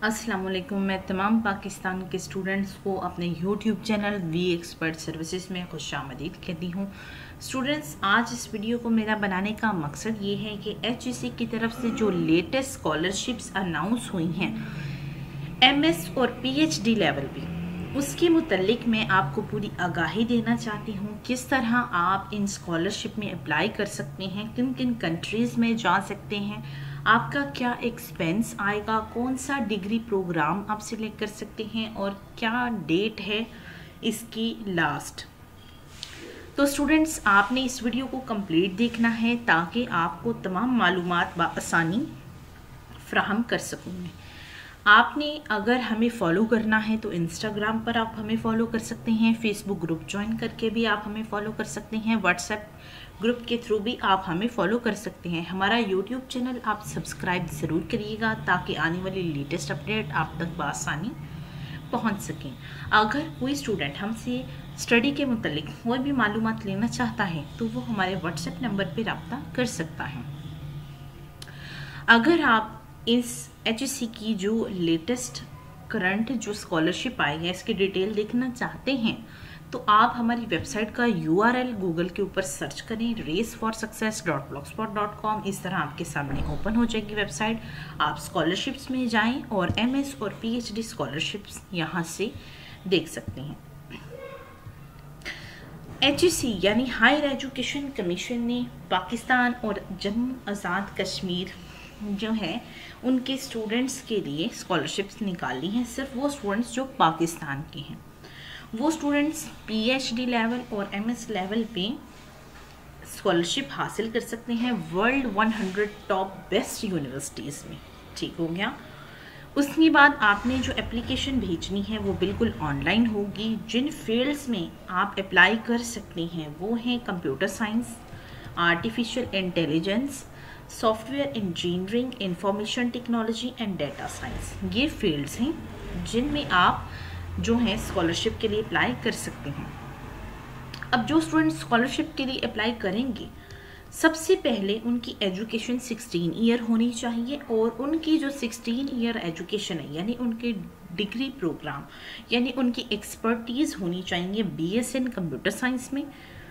अस्सलाम वालेकुम। मैं तमाम पाकिस्तान के स्टूडेंट्स को अपने YouTube channel we expert services में खुशामदीद कहती हूँ। स्टूडेंट्स, आज इस वीडियो को मेरा बनाने का मकसद ये है कि HEC की तरफ से जो लेटेस्ट स्कॉलरशिप्स अनाउंस हुई हैं MS और PhD लेवल पे, उसके मुतल्लिक मैं आपको पूरी आगाही देना चाहती हूँ। किस तरह आप इन स्कॉलरशिप में अप्लाई कर सकते हैं, किन किन कंट्रीज़ में जा सकते हैं, आपका क्या एक्सपेंस आएगा, कौन सा डिग्री प्रोग्राम आप सिलेक्ट कर सकते हैं और क्या डेट है इसकी लास्ट। तो स्टूडेंट्स, आपने इस वीडियो को कंप्लीट देखना है ताकि आपको तमाम मालूमात बआसानी फ्राहम कर सकूँगी। आपने अगर हमें फॉलो करना है तो इंस्टाग्राम पर आप हमें फॉलो कर सकते हैं, फेसबुक ग्रुप ज्वाइन करके भी आप हमें फॉलो कर सकते हैं, व्हाट्सएप ग्रुप के थ्रू भी आप हमें फॉलो कर सकते हैं। हमारा यूट्यूब चैनल आप सब्सक्राइब ज़रूर करिएगा ताकि आने वाली लेटेस्ट अपडेट आप तक बआसानी पहुंच सकें। अगर कोई स्टूडेंट हमसे स्टडी के मुतल्लिक कोई भी मालूमात लेना चाहता है तो वो हमारे व्हाट्सएप नंबर पर रब्ता कर सकता है। अगर आप इस HEC की जो लेटेस्ट करंट जो स्कॉलरशिप आई है इसकी डिटेल देखना चाहते हैं तो आप हमारी वेबसाइट का URL गूगल के ऊपर सर्च करें, raceforsuccess.blogspot.com। इस तरह आपके सामने ओपन हो जाएगी वेबसाइट। आप स्कॉलरशिप्स में जाएं और MS और PhD स्कॉलरशिप्स यहाँ से देख सकते हैं। HEC यानी हायर एजुकेशन कमीशन ने पाकिस्तान और जम्मू आज़ाद कश्मीर जो है उनके स्टूडेंट्स के लिए स्कॉलरशिप्स निकाली हैं। सिर्फ वो स्टूडेंट्स जो पाकिस्तान के हैं, वो स्टूडेंट्स PhD लेवल और MS लेवल पे स्कॉलरशिप हासिल कर सकते हैं वर्ल्ड 100 टॉप बेस्ट यूनिवर्सिटीज़ में। ठीक हो गया। उसके बाद आपने जो एप्लीकेशन भेजनी है वो बिल्कुल ऑनलाइन होगी। जिन फील्ड्स में आप अप्लाई कर सकते हैं वो हैं computer science, artificial intelligence, software engineering, information technology and data science. ये फील्ड्स हैं जिनमें आप जो है स्कॉलरशिप के लिए अप्लाई कर सकते हैं। अब जो स्टूडेंट स्कॉलरशिप के लिए अप्लाई करेंगे, सबसे पहले उनकी एजुकेशन 16 ईयर होनी चाहिए और उनकी जो 16 ईयर एजुकेशन है यानी उनके डिग्री प्रोग्राम यानी उनकी एक्सपर्टीज़ होनी चाहिए BS इन कंप्यूटर साइंस में,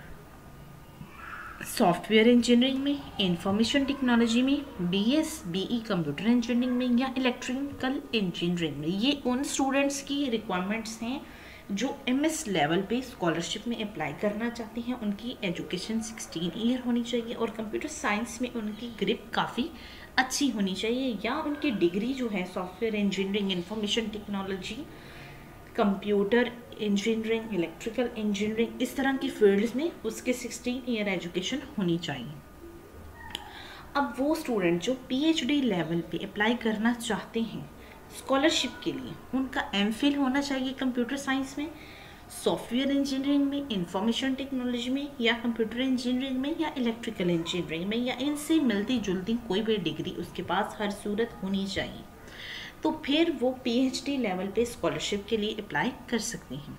सॉफ्टवेयर इंजीनियरिंग में, इंफॉर्मेशन टेक्नोलॉजी में, BE कंप्यूटर इंजीनियरिंग में या इलेक्ट्रिकल इंजीनियरिंग में। ये उन स्टूडेंट्स की रिक्वायरमेंट्स हैं जो MS लेवल पे स्कॉलरशिप में अप्लाई करना चाहते हैं। उनकी एजुकेशन 16 ईयर होनी चाहिए और कंप्यूटर साइंस में उनकी ग्रिप काफ़ी अच्छी होनी चाहिए या उनकी डिग्री जो है software engineering, information technology, computer engineering, electrical engineering, इस तरह की फील्ड्स में उसके 16 ईयर एजुकेशन होनी चाहिए। अब वो स्टूडेंट जो PhD लेवल पे अप्लाई करना चाहते हैं स्कॉलरशिप के लिए, उनका MPhil होना चाहिए कंप्यूटर साइंस में, सॉफ्टवेयर इंजीनियरिंग में, इंफॉर्मेशन टेक्नोलॉजी में या कंप्यूटर इंजीनियरिंग में या इलेक्ट्रिकल इंजीनियरिंग में या इनसे मिलती जुलती कोई भी डिग्री उसके पास हर सूरत होनी चाहिए। तो फिर वो PhD लेवल पे स्कॉलरशिप के लिए अप्लाई कर सकते हैं।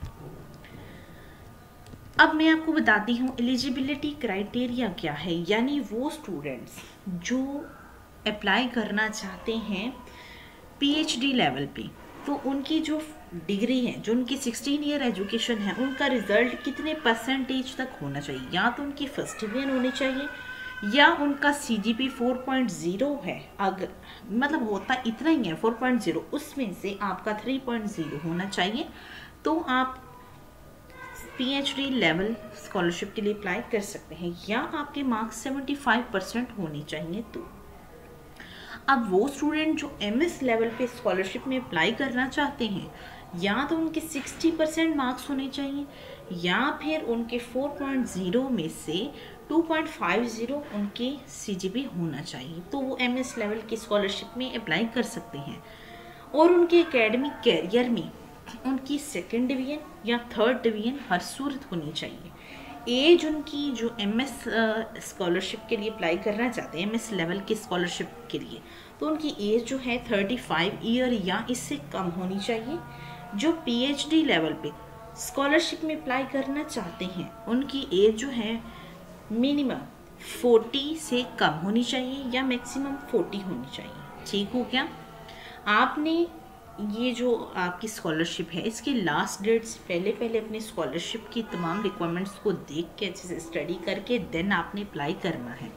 अब मैं आपको बताती हूँ एलिजिबिलिटी क्राइटेरिया क्या है। यानी वो स्टूडेंट्स जो अप्लाई करना चाहते हैं PhD लेवल पे, तो उनकी जो डिग्री है, जो उनकी 16 ईयर एजुकेशन है, उनका रिजल्ट कितने परसेंटेज तक होना चाहिए। या तो उनकी फर्स्ट डिवीजन होनी चाहिए या उनका CGP 4.0 है, अगर मतलब होता इतना ही है 4.0, उसमें से आपका 3.0 होना चाहिए तो आप PhD लेवल स्कॉलरशिप के लिए अप्लाई कर सकते हैं। या आपके मार्क्स 75% होने चाहिए। तो अब वो स्टूडेंट जो MS लेवल पे स्कॉलरशिप में अप्लाई करना चाहते हैं, या तो उनके 60% मार्क्स होने चाहिए या फिर उनके 4.0 में से 2.50 उनके CGP होना चाहिए, तो वो MS लेवल की स्कॉलरशिप में अप्लाई कर सकते हैं। और उनके एकेडमिक कैरियर में उनकी 2nd डिवीजन या 3rd डिवीजन हर सूरत होनी चाहिए। एज उनकी जो MS स्कॉलरशिप के लिए अप्लाई करना चाहते हैं, MS लेवल की स्कॉलरशिप के लिए, तो उनकी एज जो है 35 ईयर या इससे कम होनी चाहिए। जो PhD लेवल पे स्कॉलरशिप में अप्लाई करना चाहते हैं, उनकी एज जो है मिनिमम 40 से कम होनी चाहिए या मैक्सिमम 40 होनी चाहिए। ठीक हो गया। आपने ये जो आपकी स्कॉलरशिप है इसकी लास्ट डेट से पहले पहले अपनी स्कॉलरशिप की तमाम रिक्वायरमेंट्स को देख के अच्छे से स्टडी करके देन आपने अप्लाई करना है।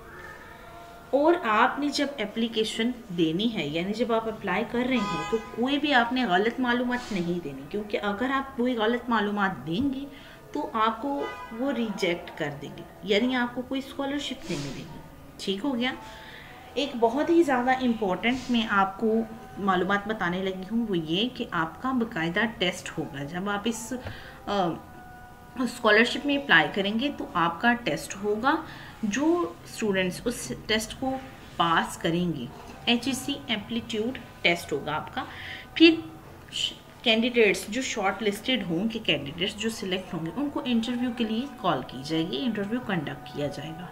और आपने जब एप्लीकेशन देनी है यानी जब आप अप्लाई कर रहे हो तो कोई भी आपने गलत मालूमात नहीं देनी, क्योंकि अगर आप कोई गलत मालूमात देंगे तो आपको वो रिजेक्ट कर देंगे, यानी आपको कोई स्कॉलरशिप नहीं मिलेगी। ठीक हो गया। एक बहुत ही ज़्यादा इम्पोर्टेंट मैं आपको मालूमात बताने लगी हूँ, वो ये कि आपका बाकायदा टेस्ट होगा। जब आप इस स्कॉलरशिप में अप्लाई करेंगे तो आपका टेस्ट होगा। जो स्टूडेंट्स उस टेस्ट को पास करेंगे, HEC एप्टीट्यूड टेस्ट होगा आपका। फिर कैंडिडेट्स जो शॉर्ट लिस्टेड होंगे, कैंडिडेट्स जो सिलेक्ट होंगे, उनको इंटरव्यू के लिए कॉल की जाएगी, इंटरव्यू कंडक्ट किया जाएगा।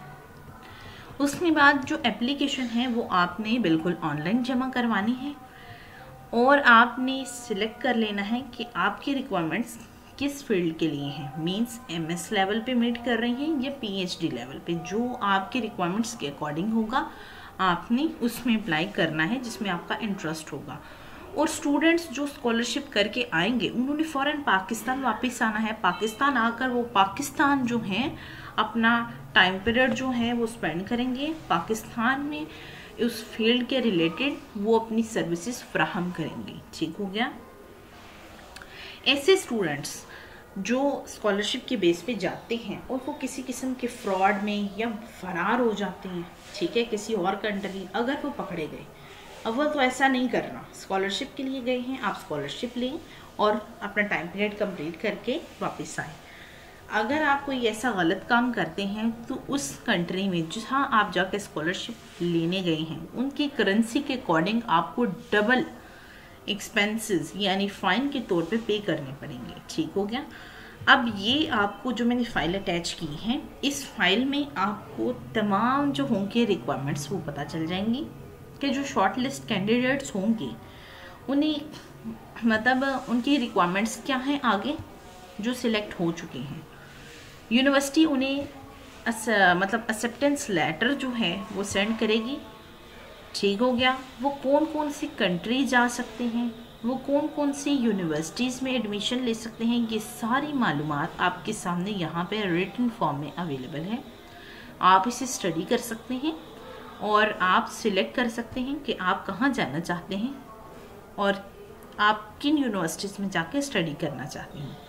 उसके बाद जो एप्लीकेशन है वो आपने बिल्कुल ऑनलाइन जमा करवानी है और आपने सिलेक्ट कर लेना है कि आपकी रिक्वायरमेंट्स किस फील्ड के लिए हैं। मींस MS लेवल पे मीट कर रही हैं या PhD लेवल पे, जो आपके रिक्वायरमेंट्स के अकॉर्डिंग होगा आपने उसमें अप्लाई करना है जिसमें आपका इंटरेस्ट होगा। और स्टूडेंट्स जो स्कॉलरशिप करके आएंगे उन्होंने फ़ौरन पाकिस्तान वापस आना है। पाकिस्तान आकर वो पाकिस्तान जो है अपना टाइम पीरियड जो है वो स्पेंड करेंगे पाकिस्तान में, उस फील्ड के रिलेटेड वो अपनी सर्विसेज फ्राहम करेंगे। ठीक हो गया। ऐसे स्टूडेंट्स जो स्कॉलरशिप के बेस पे जाते हैं और वो किसी किस्म के फ्रॉड में या फरार हो जाते हैं, ठीक है, किसी और कंट्री, अगर वो पकड़े गए, अव्वल तो ऐसा नहीं करना। स्कॉलरशिप के लिए गए हैं, आप स्कॉलरशिप लें और अपना टाइम पीरियड कंप्लीट करके वापस आए। अगर आप कोई ऐसा गलत काम करते हैं तो उस कंट्री में जहाँ आप जाकर स्कॉलरशिप लेने गए हैं उनकी करेंसी के अकॉर्डिंग आपको डबल एक्सपेंसेस यानी फ़ाइन के तौर पे करने पड़ेंगे। ठीक हो गया। अब ये आपको जो मैंने फ़ाइल अटैच की है, इस फाइल में आपको तमाम जो होंगे रिक्वायरमेंट्स वो पता चल जाएंगी कि जो शॉर्ट लिस्ट कैंडिडेट्स होंगे उन्हें मतलब उनकी रिक्वायरमेंट्स क्या हैं आगे जो सिलेक्ट हो चुके हैं। यूनिवर्सिटी उन्हें मतलब एक्सेप्टेंस लेटर जो है वो सेंड करेगी। ठीक हो गया। वो कौन कौन सी कंट्री जा सकते हैं, वो कौन कौन सी यूनिवर्सिटीज़ में एडमिशन ले सकते हैं, ये सारी मालूमात आपके सामने यहाँ पे रिटन फॉर्म में अवेलेबल है। आप इसे स्टडी कर सकते हैं और आप सिलेक्ट कर सकते हैं कि आप कहाँ जाना चाहते हैं और आप किन यूनिवर्सिटीज़ में जाके स्टडी करना चाहते हैं।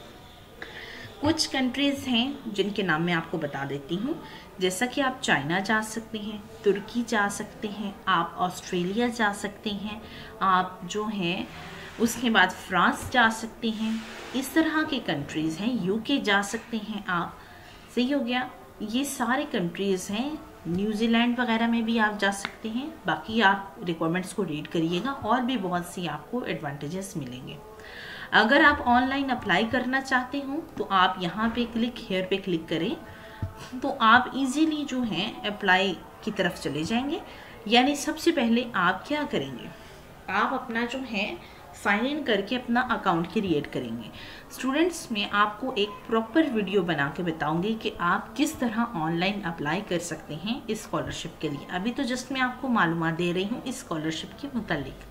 कुछ कंट्रीज़ हैं जिनके नाम मैं आपको बता देती हूँ, जैसा कि आप चाइना जा सकते हैं, तुर्की जा सकते हैं, आप ऑस्ट्रेलिया जा सकते हैं, आप जो हैं उसके बाद फ्रांस जा सकते हैं। इस तरह के कंट्रीज़ हैं। UK जा सकते हैं आप। सही हो गया। ये सारे कंट्रीज़ हैं। न्यूजीलैंड वगैरह में भी आप जा सकते हैं। बाकी आप रिक्वायरमेंट्स को रीड करिएगा और भी बहुत सी आपको एडवांटेजेस मिलेंगे। अगर आप ऑनलाइन अप्लाई करना चाहते हो तो आप यहाँ पे हेयर पे क्लिक करें तो आप इजीली जो है अप्लाई की तरफ चले जाएंगे। यानी सबसे पहले आप क्या करेंगे, आप अपना जो है साइन इन करके अपना अकाउंट क्रिएट करेंगे। स्टूडेंट्स, मैं आपको एक प्रॉपर वीडियो बना के बताऊंगी कि आप किस तरह ऑनलाइन अप्लाई कर सकते हैं इस स्कॉलरशिप के लिए। अभी तो जस्ट मैं आपको मालूमात दे रही हूँ इस स्कॉलरशिप के मुतालिक।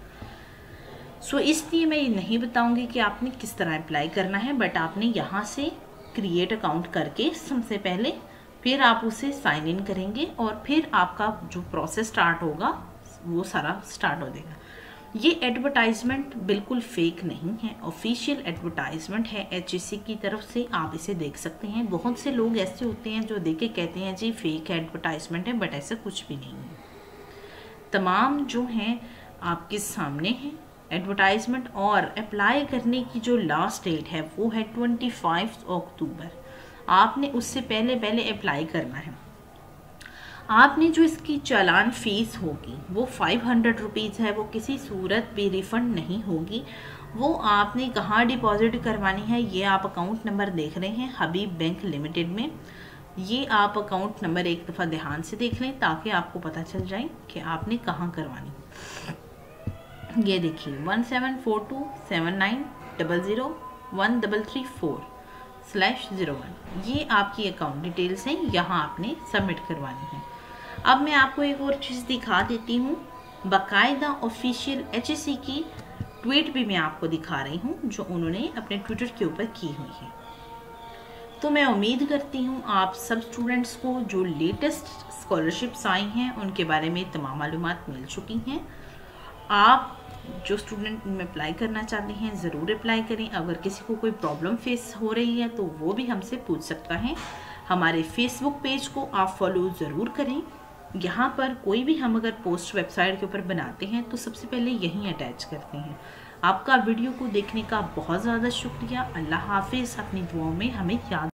इसलिए मैं ये नहीं बताऊंगी कि आपने किस तरह अप्लाई करना है, बट आपने यहाँ से क्रिएट अकाउंट करके सबसे पहले फिर आप उसे साइन इन करेंगे और फिर आपका जो प्रोसेस स्टार्ट होगा वो सारा स्टार्ट हो जाएगा। ये एडवर्टाइजमेंट बिल्कुल फेक नहीं है, ऑफिशियल एडवर्टाइजमेंट है HEC की तरफ से। आप इसे देख सकते हैं। बहुत से लोग ऐसे होते हैं जो देख के कहते हैं जी फेक एडवर्टाइजमेंट है, बट ऐसा कुछ भी नहीं है। तमाम जो हैं आपके सामने हैं एडवर्टाइजमेंट। और अप्लाई करने की जो लास्ट डेट है वो है 25 अक्टूबर। आपने उससे पहले पहले अप्लाई करना है। आपने जो इसकी चालान फीस होगी वो 500 रुपीज़ है, वो किसी सूरत भी रिफ़ंड नहीं होगी। वो आपने कहाँ डिपॉजिट करवानी है, ये आप अकाउंट नंबर देख रहे हैं हबीब बैंक लिमिटेड में। ये आप अकाउंट नंबर एक दफ़ा ध्यान से देख लें ताकि आपको पता चल जाए कि आपने कहाँ करवानी। ये देखिए 174279001334/01। ये आपकी अकाउंट डिटेल्स हैं, यहाँ आपने सबमिट करवानी है। अब मैं आपको एक और चीज़ दिखा देती हूँ। बाकायदा ऑफिशियल HEC की ट्वीट भी मैं आपको दिखा रही हूँ जो उन्होंने अपने ट्विटर के ऊपर की हुई है। तो मैं उम्मीद करती हूँ आप सब स्टूडेंट्स को जो लेटेस्ट स्कॉलरशिप्स आई हैं उनके बारे में तमाम मालूमात मिल चुकी हैं। आप जो स्टूडेंट इनमें अप्लाई करना चाहते हैं ज़रूर अप्लाई करें। अगर किसी को कोई प्रॉब्लम फेस हो रही है तो वो भी हमसे पूछ सकता है। हमारे फेसबुक पेज को आप फॉलो ज़रूर करें। यहाँ पर कोई भी हम अगर पोस्ट वेबसाइट के ऊपर बनाते हैं तो सबसे पहले यहीं अटैच करते हैं। आपका वीडियो को देखने का बहुत ज़्यादा शुक्रिया। अल्लाह हाफिज़। अपनी दुआओं में हमें याद